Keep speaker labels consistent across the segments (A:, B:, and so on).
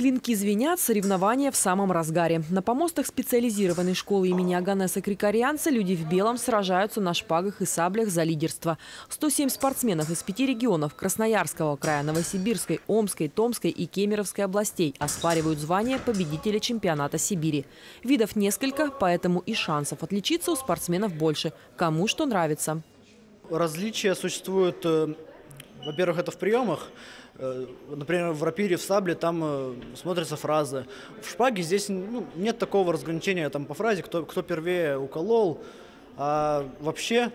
A: Клинки звенят, соревнования в самом разгаре. На помостах специализированной школы имени Оганеса Крикорианца люди в белом сражаются на шпагах и саблях за лидерство. 107 спортсменов из 5 регионов – Красноярского края, Новосибирской, Омской, Томской и Кемеровской областей – оспаривают звание победителя чемпионата Сибири. Видов несколько, поэтому и шансов отличиться у спортсменов больше. Кому что нравится.
B: Различия существуют, во-первых, это в приемах. Например, в рапире, в сабле там смотрятся фразы. В шпаге здесь нет такого разграничения там, по фразе, кто первее уколол. А вообще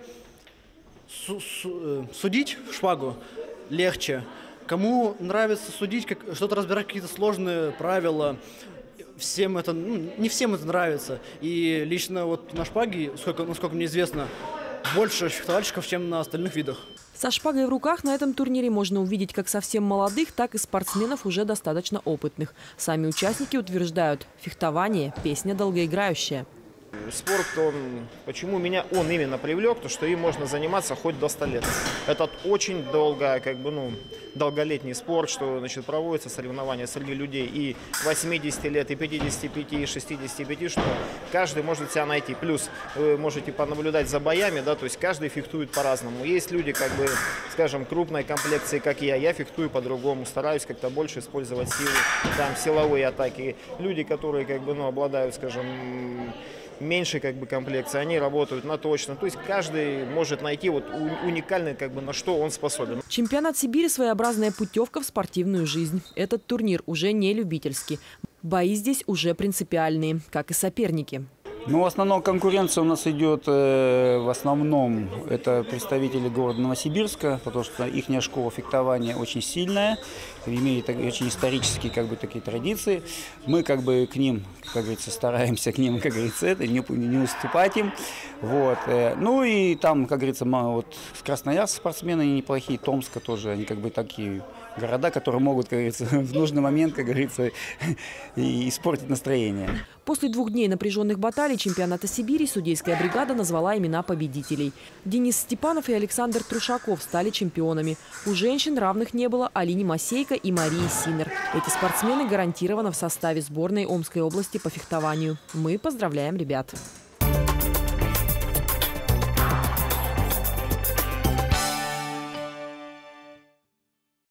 B: судить в шпагу легче. Кому нравится судить, что-то разбирать, какие-то сложные правила, всем это, не всем это нравится. И лично вот на шпаге, насколько мне известно, больше фехтовальщиков, чем на остальных видах.
A: Со шпагой в руках на этом турнире можно увидеть как совсем молодых, так и спортсменов уже достаточно опытных. Сами участники утверждают, фехтование – песня долгоиграющая.
C: Спорт, почему меня он именно привлек, то что им можно заниматься хоть до 100 лет. Это очень долголетний спорт, что проводятся соревнования среди людей и 80 лет, и 55, и 65, что каждый может себя найти. Плюс вы можете понаблюдать за боями, да, то есть каждый фехтует по-разному. Есть люди, скажем, крупной комплекции, как я фехтую по-другому, стараюсь как-то больше использовать силы, там, силовые атаки. Люди, которые обладают, скажем, меньшей комплекции, они работают на точно. То есть каждый может найти уникальный, на что он способен.
A: Чемпионат Сибири – своеобразная путевка в спортивную жизнь. Этот турнир уже не любительский. Бои здесь уже принципиальные, как и соперники.
D: В основном конкуренция у нас идет, в основном, это представители города Новосибирска, потому что их школа фехтования очень сильная, имеет очень исторические такие традиции. Мы к ним, как говорится, стараемся к ним, не уступать им. Вот. Ну и там, как говорится, с Красноярска спортсмены неплохие, Томска тоже, они такие города, которые могут, как говорится, в нужный момент, как говорится, и испортить настроение.
A: После 2 дней напряженных баталий чемпионата Сибири судейская бригада назвала имена победителей. Денис Степанов и Александр Трушаков стали чемпионами. У женщин равных не было Алине Масейко и Марии Синер. Эти спортсмены гарантированно в составе сборной Омской области по фехтованию. Мы поздравляем ребят.